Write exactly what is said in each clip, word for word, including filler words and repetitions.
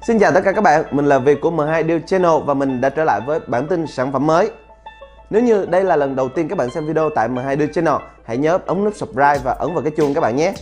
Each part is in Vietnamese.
Xin chào tất cả các bạn, mình là Việt của em hai Deal Channel và mình đã trở lại với bản tin sản phẩm mới. Nếu như đây là lần đầu tiên các bạn xem video tại em hai Deal Channel, hãy nhớ ấn nút subscribe và ấn vào cái chuông các bạn nhé.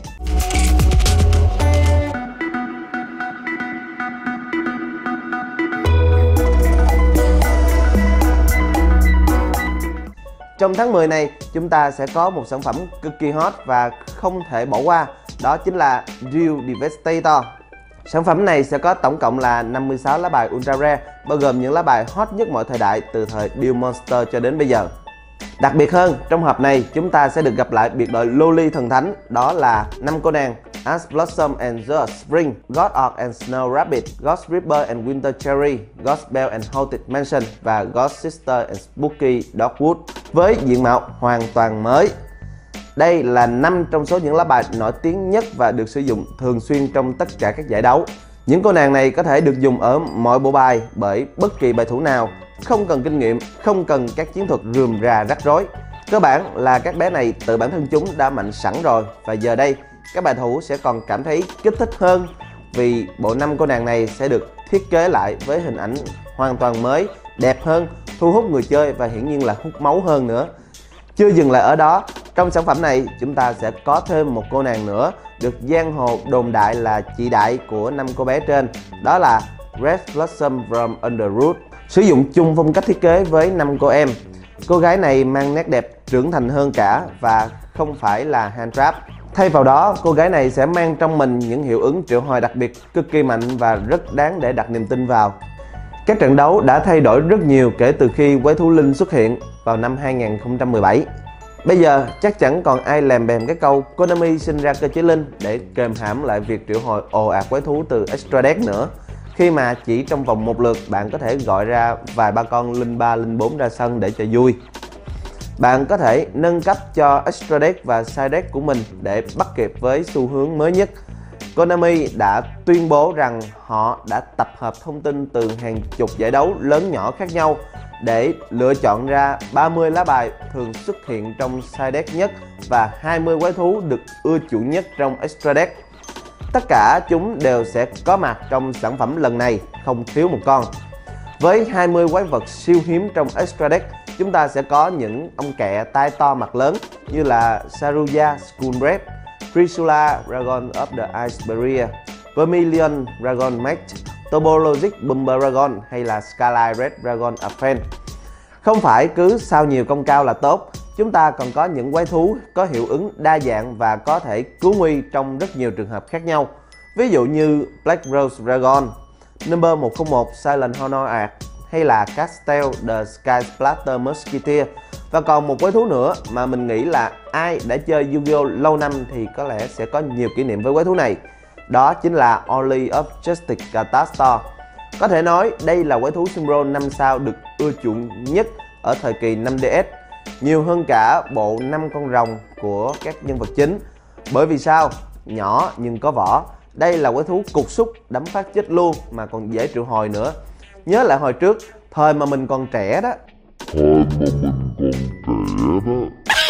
Trong tháng mười này, chúng ta sẽ có một sản phẩm cực kỳ hot và không thể bỏ qua, đó chính là Deal Devastator. Sản phẩm này sẽ có tổng cộng là năm mươi sáu lá bài Ultra Rare, bao gồm những lá bài hot nhất mọi thời đại từ thời Deal Monster cho đến bây giờ. Đặc biệt hơn, trong hộp này chúng ta sẽ được gặp lại biệt đội Loli thần thánh, đó là năm cô nàng Ash Blossom and the Spring, God Orc and Snow Rabbit, Ghost Reaper and Winter Cherry, Ghost Belle and Haunted Mansion và Ghost Sister and Spooky Dogwood với diện mạo hoàn toàn mới. Đây là năm trong số những lá bài nổi tiếng nhất và được sử dụng thường xuyên trong tất cả các giải đấu. Những cô nàng này có thể được dùng ở mọi bộ bài bởi bất kỳ bài thủ nào, không cần kinh nghiệm, không cần các chiến thuật rườm rà rắc rối. Cơ bản là các bé này tự bản thân chúng đã mạnh sẵn rồi, và giờ đây các bài thủ sẽ còn cảm thấy kích thích hơn vì bộ năm cô nàng này sẽ được thiết kế lại với hình ảnh hoàn toàn mới, đẹp hơn, thu hút người chơi và hiển nhiên là hút máu hơn nữa. Chưa dừng lại ở đó, trong sản phẩm này chúng ta sẽ có thêm một cô nàng nữa được giang hồ đồn đại là chị đại của năm cô bé trên, đó là Red Blossom from Underwood. Sử dụng chung phong cách thiết kế với năm cô em. Cô gái này mang nét đẹp trưởng thành hơn cả và không phải là hand trap. Thay vào đó, cô gái này sẽ mang trong mình những hiệu ứng triệu hồi đặc biệt cực kỳ mạnh và rất đáng để đặt niềm tin vào. Các trận đấu đã thay đổi rất nhiều kể từ khi quái thú linh xuất hiện vào năm hai nghìn không trăm mười bảy. Bây giờ chắc chẳng còn ai lèm bèm cái câu Konami sinh ra cơ chế linh để kềm hãm lại việc triệu hồi ồ ạt quái thú từ Extra Deck nữa, khi mà chỉ trong vòng một lượt bạn có thể gọi ra vài ba con linh ba, linh bốn ra sân để cho vui. Bạn có thể nâng cấp cho Extra Deck và Side Deck của mình để bắt kịp với xu hướng mới nhất. Konami đã tuyên bố rằng họ đã tập hợp thông tin từ hàng chục giải đấu lớn nhỏ khác nhau để lựa chọn ra ba mươi lá bài thường xuất hiện trong Side Deck nhất và hai mươi quái thú được ưa chuộng nhất trong Extra Deck. Tất cả chúng đều sẽ có mặt trong sản phẩm lần này, không thiếu một con. Với hai mươi quái vật siêu hiếm trong Extra Deck, chúng ta sẽ có những ông kẹ tai to mặt lớn như là Saruya Skullbreath, Trisula Dragon of the Ice Barrier, Vermilion Dragon Mage, Turbologic Bomber Dragon hay là Skyline Red Dragon Advent. Không phải cứ sao nhiều công cao là tốt, chúng ta còn có những quái thú có hiệu ứng đa dạng và có thể cứu nguy trong rất nhiều trường hợp khác nhau. Ví dụ như Black Rose Dragon, Number một không một Silent Honor Arc hay là Castel the Sky Splatter Musketeer. Và còn một quái thú nữa mà mình nghĩ là ai đã chơi Yu-Gi-Oh lâu năm thì có lẽ sẽ có nhiều kỷ niệm với quái thú này. Đó chính là Orly of Justice Catastor. Có thể nói đây là quái thú Symbol năm sao được ưa chuộng nhất ở thời kỳ năm D S, nhiều hơn cả bộ năm con rồng của các nhân vật chính. Bởi vì sao? Nhỏ nhưng có vỏ. Đây là quái thú cục xúc đấm phát chết luôn mà còn dễ triệu hồi nữa. Nhớ lại hồi trước, thời mà mình còn trẻ đó. Thời mà mình còn trẻ đó.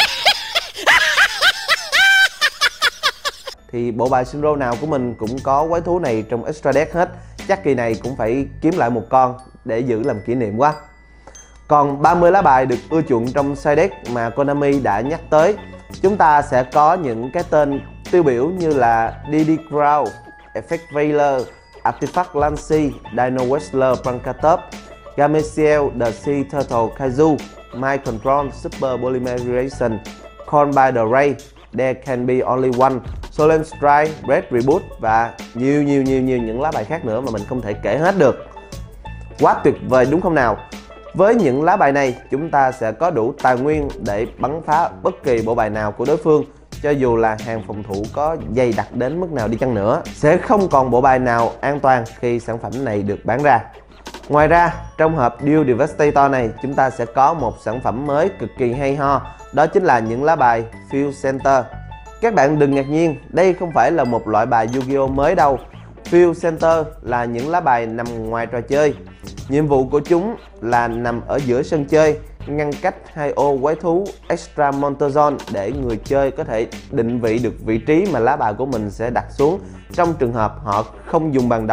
Thì bộ bài Synchro nào của mình cũng có quái thú này trong Extra Deck hết. Chắc kỳ này cũng phải kiếm lại một con để giữ làm kỷ niệm quá. Còn ba mươi lá bài được ưa chuộng trong Side Deck mà Konami đã nhắc tới, chúng ta sẽ có những cái tên tiêu biểu như là đê đê Crow, Effect Veiler, Artifact Lancy, Dino Wrestler Prankatop, Gameciel the Sea Turtle Kaiju, Mind Control Super Polymerization, Corn by the Ray, There Can Be Only One, Solen Strike, Red Reboot và nhiều nhiều nhiều nhiều những lá bài khác nữa mà mình không thể kể hết được. Quá tuyệt vời đúng không nào? Với những lá bài này, chúng ta sẽ có đủ tài nguyên để bắn phá bất kỳ bộ bài nào của đối phương, cho dù là hàng phòng thủ có dày đặc đến mức nào đi chăng nữa. Sẽ không còn bộ bài nào an toàn khi sản phẩm này được bán ra. Ngoài ra, trong hộp Deal Devastator này, chúng ta sẽ có một sản phẩm mới cực kỳ hay ho, đó chính là những lá bài Field Center. Các bạn đừng ngạc nhiên, đây không phải là một loại bài Yu-Gi-Oh mới đâu. Field Center là những lá bài nằm ngoài trò chơi. Nhiệm vụ của chúng là nằm ở giữa sân chơi, ngăn cách hai ô quái thú Extra Monster Zone để người chơi có thể định vị được vị trí mà lá bài của mình sẽ đặt xuống trong trường hợp họ không dùng bàn đấu.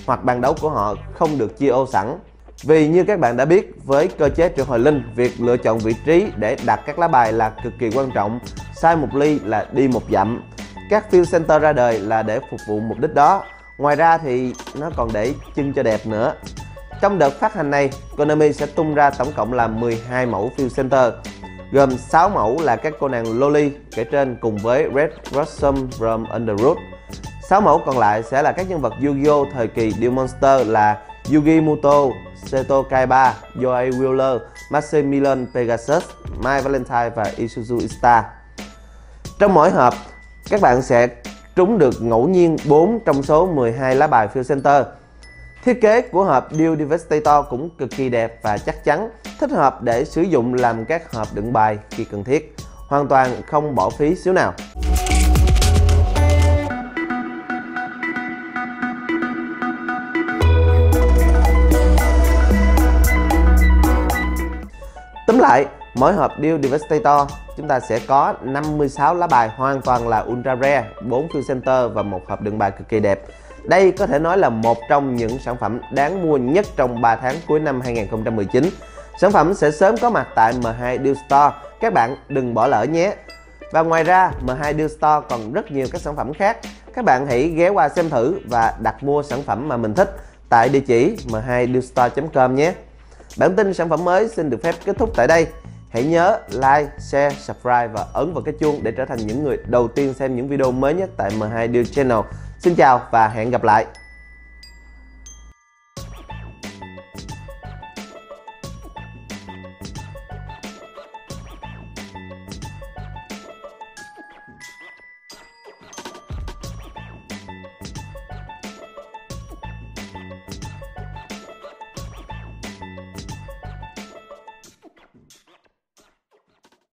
hoặc bàn đấu của họ không được chia ô sẵn. Vì như các bạn đã biết, với cơ chế triệu hồi linh, việc lựa chọn vị trí để đặt các lá bài là cực kỳ quan trọng. Sai một ly là đi một dặm. Các field center ra đời là để phục vụ mục đích đó. Ngoài ra thì nó còn để trưng cho đẹp nữa. Trong đợt phát hành này, Konami sẽ tung ra tổng cộng là mười hai mẫu field center, gồm sáu mẫu là các cô nàng Loli kể trên cùng với Red Blossom from Underwood. sáu mẫu còn lại sẽ là các nhân vật Yu-Gi-Oh thời kỳ Duel Monster là Yugi Muto, Seto Kaiba, Joey Wheeler, Maximilian Pegasus, My Valentine và Isuzu Star. Trong mỗi hộp, các bạn sẽ trúng được ngẫu nhiên bốn trong số mười hai lá bài field center. Thiết kế của hộp Duel Devastator cũng cực kỳ đẹp và chắc chắn, thích hợp để sử dụng làm các hộp đựng bài khi cần thiết, hoàn toàn không bỏ phí xíu nào. Tóm lại, mỗi hộp Duel Devastator chúng ta sẽ có năm mươi sáu lá bài hoàn toàn là ultra rare, bốn field center và một hộp đựng bài cực kỳ đẹp. Đây có thể nói là một trong những sản phẩm đáng mua nhất trong ba tháng cuối năm hai nghìn không trăm mười chín. Sản phẩm sẽ sớm có mặt tại em hai Duel Store, các bạn đừng bỏ lỡ nhé. Và ngoài ra, em hai Duel Store còn rất nhiều các sản phẩm khác. Các bạn hãy ghé qua xem thử và đặt mua sản phẩm mà mình thích tại địa chỉ em hai duel store chấm com nhé. Bản tin sản phẩm mới xin được phép kết thúc tại đây. Hãy nhớ like, share, subscribe và ấn vào cái chuông để trở thành những người đầu tiên xem những video mới nhất tại em hai Duel Channel. Xin chào và hẹn gặp lại.